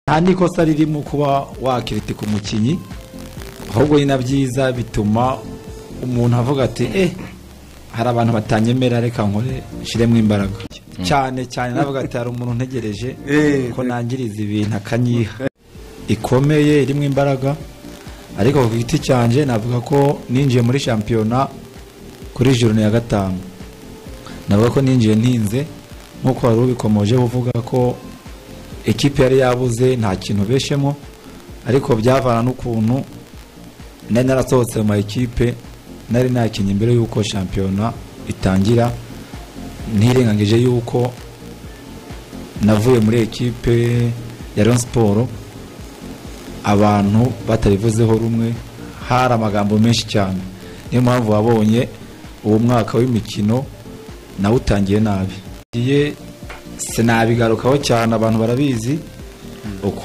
nta nikosa ririmo kuba wakiritika umukinyi, ahubwo ni nabyiza bituma umuntu avuga ati hari abantu batanyemera reka nkore shiremwe imbaraga cyane cyane navuga ati hari umuntu ntegereje ko nangiriza ibintu akanyiha ikomeye irimo imbaraga. Ariko ku giti cyanje navuga ko ninjiye muri shampiyona kuri journée ya 5, navuga ko ninjiye ntinze nkuko wari ubikomoje uvuga ko ekipe yari yabuze nta kintu beshemo, ariko byavana n'ukuntu nari narasohotse mu ekipe nari nakinye imbere yuko shampiyona itangira, ntirengagije yuko navuye muri ekipe ya Rayon Sport abantu batarivuzeho rumwe, hari amagambo menshi cyane. Niyo mpamvu wabonye uwo mwaka w'imikino nawe utangiye nabi. Sinabigarukaho cyane, abantu barabizi uko